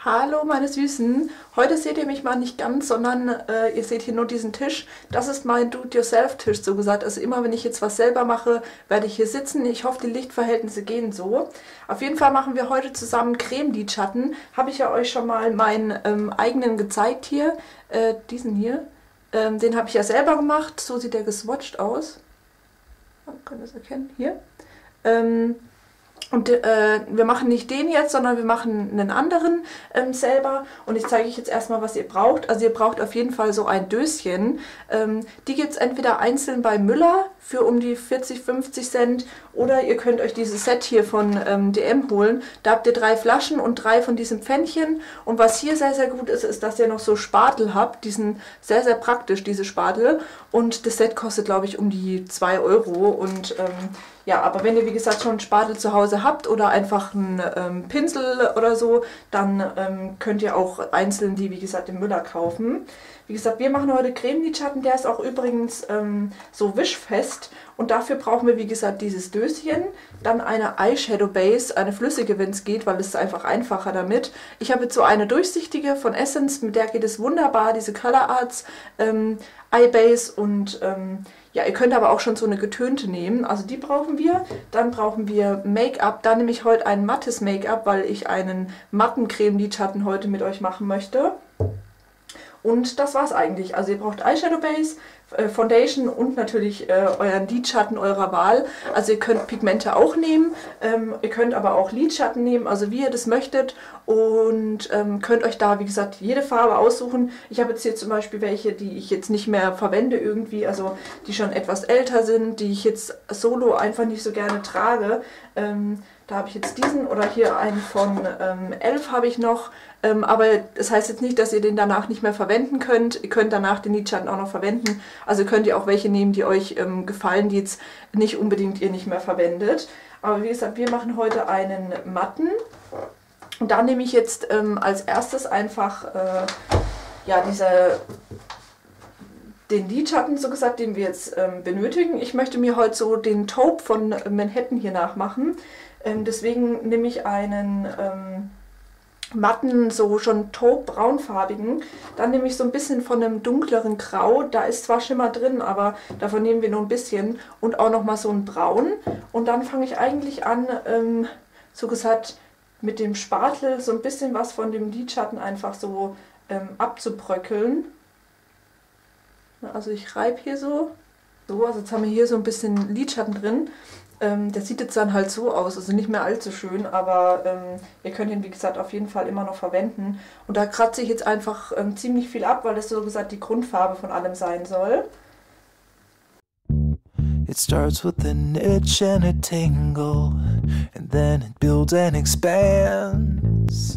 Hallo meine Süßen, heute seht ihr mich mal nicht ganz, sondern ihr seht hier nur diesen Tisch. Das ist mein Do-it-yourself-Tisch, so gesagt. Also immer wenn ich jetzt was selber mache, werde ich hier sitzen. Ich hoffe, die Lichtverhältnisse gehen so. Auf jeden Fall machen wir heute zusammen Cremelidschatten. Habe ich ja euch schon mal meinen eigenen gezeigt hier. Diesen hier. Den habe ich ja selber gemacht. So sieht der geswatcht aus. Könnt ihr das erkennen? Hier. Und wir machen nicht den jetzt, sondern wir machen einen anderen selber. Und ich zeige euch jetzt erstmal, was ihr braucht. Also ihr braucht auf jeden Fall so ein Döschen. Die gibt es entweder einzeln bei Müller für um die 40, 50 Cent. Oder ihr könnt euch dieses Set hier von DM holen. Da habt ihr 3 Flaschen und 3 von diesem Pfännchen. Und was hier sehr, sehr gut ist, ist, dass ihr noch so Spatel habt. Die sind sehr, sehr praktisch, diese Spatel. Und das Set kostet, glaube ich, um die 2 Euro. Und ja, aber wenn ihr, wie gesagt, schon einen Spatel zu Hause habt oder einfach einen Pinsel oder so, dann könnt ihr auch einzeln die, wie gesagt, im Müller kaufen. Wie gesagt, wir machen heute Cremelidschatten, der ist auch übrigens so wischfest. Und dafür brauchen wir, wie gesagt, dieses Döschen, dann eine Eyeshadow Base, eine flüssige, wenn es geht, weil es ist einfach einfacher damit. Ich habe jetzt so eine durchsichtige von Essence, mit der geht es wunderbar, diese Color Arts Eye Base und ja, ihr könnt aber auch schon so eine getönte nehmen, also die brauchen wir. Dann brauchen wir Make-up, da nehme ich heute ein mattes Make-up, weil ich einen matten Cremelidschatten heute mit euch machen möchte. Und das war's eigentlich. Also ihr braucht Eyeshadow Base, Foundation und natürlich euren Lidschatten eurer Wahl. Also ihr könnt Pigmente auch nehmen, ihr könnt aber auch Lidschatten nehmen, also wie ihr das möchtet. Und könnt euch da, wie gesagt, jede Farbe aussuchen. Ich habe jetzt hier zum Beispiel welche, die ich jetzt nicht mehr verwende irgendwie, also die schon etwas älter sind, die ich jetzt solo einfach nicht so gerne trage. Da habe ich jetzt diesen oder hier einen von Elf habe ich noch. Aber das heißt jetzt nicht, dass ihr den danach nicht mehr verwenden könnt. Ihr könnt danach den Lidschatten auch noch verwenden. Also könnt ihr auch welche nehmen, die euch gefallen, die jetzt nicht unbedingt ihr nicht mehr verwendet. Aber wie gesagt, wir machen heute einen matten. Und da nehme ich jetzt als erstes einfach ja, den Lidschatten, so gesagt, den wir jetzt benötigen. Ich möchte mir heute so den Taupe von Manhattan hier nachmachen. Deswegen nehme ich einen matten, so schon taupe braunfarbigen. Dann nehme ich so ein bisschen von einem dunkleren Grau. Da ist zwar Schimmer drin, aber davon nehmen wir nur ein bisschen. Und auch nochmal so ein Braun. Und dann fange ich eigentlich an, so gesagt, mit dem Spatel so ein bisschen was von dem Lidschatten einfach so abzubröckeln. Also ich reibe hier so. So, also jetzt haben wir hier so ein bisschen Lidschatten drin. Der sieht jetzt dann halt so aus, also nicht mehr allzu schön, aber ihr könnt ihn, wie gesagt, auf jeden Fall immer noch verwenden. Und da kratze ich jetzt einfach ziemlich viel ab, weil das so gesagt die Grundfarbe von allem sein soll. It starts with an itch and a tingle, and then it builds and expands.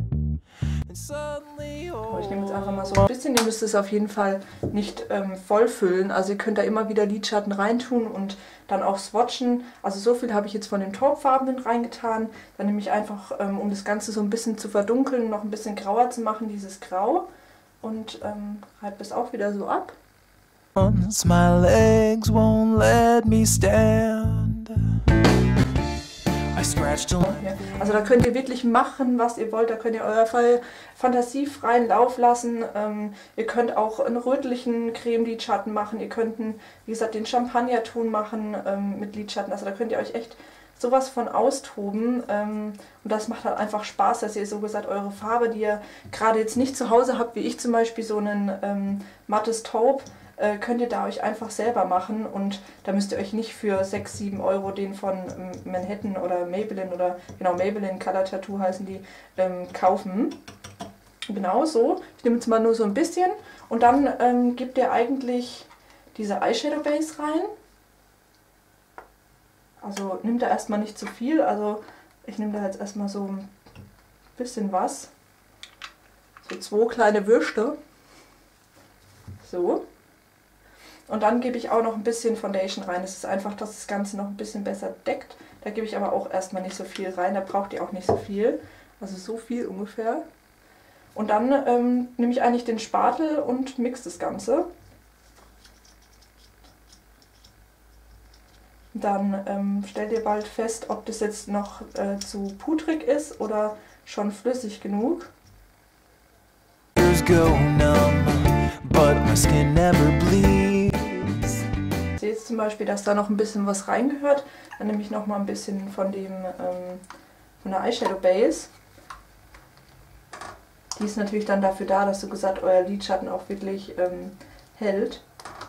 Ich nehme jetzt einfach mal so ein bisschen, ihr müsst es auf jeden Fall nicht voll füllen, also ihr könnt da immer wieder Lidschatten reintun und dann auch swatchen. Also so viel habe ich jetzt von den Taubfarbenen reingetan. Dann nehme ich einfach, um das Ganze so ein bisschen zu verdunkeln, noch ein bisschen grauer zu machen, dieses Grau und reibe das auch wieder so ab. My legs won't let me stand. Also da könnt ihr wirklich machen, was ihr wollt. Da könnt ihr eure Fantasie freien Lauf lassen. Ihr könnt auch einen rötlichen Cremelidschatten machen. Ihr könnt, wie gesagt, den Champagnerton machen mit Lidschatten. Also da könnt ihr euch echt sowas von austoben. Und das macht halt einfach Spaß, dass ihr so gesagt eure Farbe, die ihr gerade jetzt nicht zu Hause habt, wie ich zum Beispiel so einen mattes Taupe, könnt ihr da euch einfach selber machen und da müsst ihr euch nicht für 6, 7 Euro den von Manhattan oder Maybelline oder genau Maybelline Color Tattoo heißen die, kaufen. Genau so. Ich nehme jetzt mal nur so ein bisschen und dann gebt ihr eigentlich diese Eyeshadow Base rein. Also nimmt da erstmal nicht zu viel, also ich nehme da jetzt erstmal so ein bisschen was. So 2 kleine Würste. So. Und dann gebe ich auch noch ein bisschen Foundation rein. Das ist einfach, dass das Ganze noch ein bisschen besser deckt. Da gebe ich aber auch erstmal nicht so viel rein. Da braucht ihr auch nicht so viel. Also so viel ungefähr. Und dann nehme ich eigentlich den Spatel und mixe das Ganze. Dann stellt ihr bald fest, ob das jetzt noch zu pudrig ist oder schon flüssig genug. go numb, but my skin never bleeds. Ich sehe jetzt zum Beispiel, dass da noch ein bisschen was reingehört. Dann nehme ich noch mal ein bisschen von dem von der Eyeshadow Base. Die ist natürlich dann dafür da, dass so gesagt euer Lidschatten auch wirklich hält.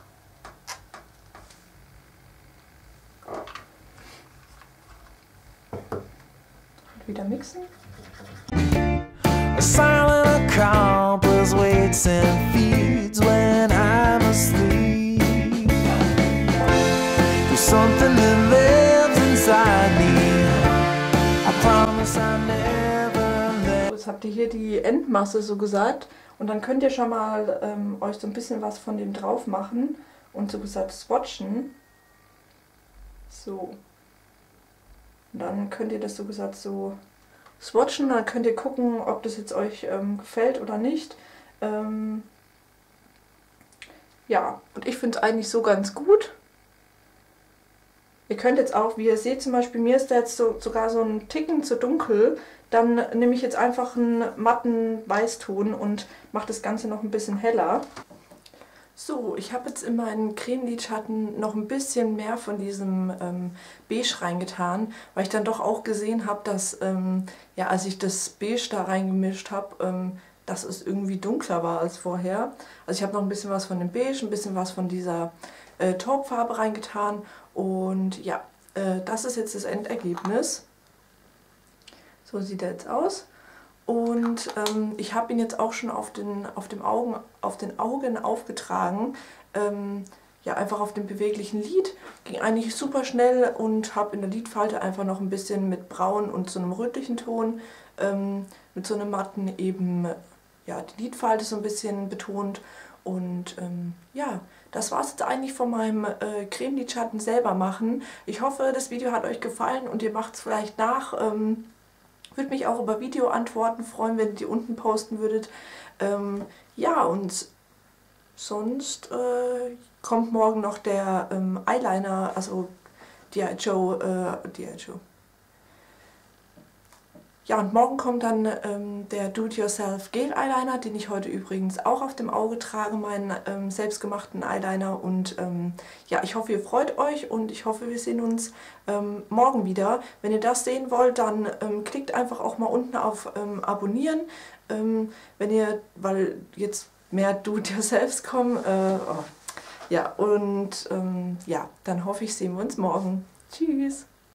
Wieder mixen. A silent accomplice waits and feeds when I'm asleep. There's something that lives inside me. I promise I never let. Jetzt habt ihr hier die Endmasse so gesagt und dann könnt ihr schon mal euch so ein bisschen was von dem drauf machen und so gesagt swatchen. So. Und dann könnt ihr das so gesagt so swatchen, dann könnt ihr gucken, ob das jetzt euch gefällt oder nicht. Ja, und ich finde es eigentlich so ganz gut. Ihr könnt jetzt auch, wie ihr seht, zum Beispiel mir ist der jetzt sogar so ein Ticken zu dunkel. Dann nehme ich jetzt einfach einen matten Weißton und mache das Ganze noch ein bisschen heller. So, ich habe jetzt in meinen Cremelidschatten noch ein bisschen mehr von diesem Beige reingetan, weil ich dann doch auch gesehen habe, dass, ja, als ich das Beige da reingemischt habe, dass es irgendwie dunkler war als vorher. Also ich habe noch ein bisschen was von dem Beige, ein bisschen was von dieser Taubfarbe reingetan und ja, das ist jetzt das Endergebnis. So sieht er jetzt aus. Und ich habe ihn jetzt auch schon auf den Augen aufgetragen. Ja, einfach auf dem beweglichen Lid. Ging eigentlich super schnell und habe in der Lidfalte einfach noch ein bisschen mit braun und so einem rötlichen Ton, mit so einem matten eben, ja, die Lidfalte so ein bisschen betont. Und ja, das war es jetzt eigentlich von meinem Cremelidschatten selber machen. Ich hoffe, das Video hat euch gefallen und ihr macht es vielleicht nach. Würde mich auch über Videoantworten freuen, wenn ihr die unten posten würdet. Ja, und sonst kommt morgen noch der Eyeliner, also D.I. Joe. Ja, und morgen kommt dann der Do-It-Yourself Gel Eyeliner, den ich heute übrigens auch auf dem Auge trage, meinen selbstgemachten Eyeliner. Und ja, ich hoffe, ihr freut euch und ich hoffe, wir sehen uns morgen wieder. Wenn ihr das sehen wollt, dann klickt einfach auch mal unten auf Abonnieren. Wenn ihr, weil jetzt mehr Do-It-Yourselfs kommen. Oh. Ja, und ja, dann hoffe ich, sehen wir uns morgen. Tschüss!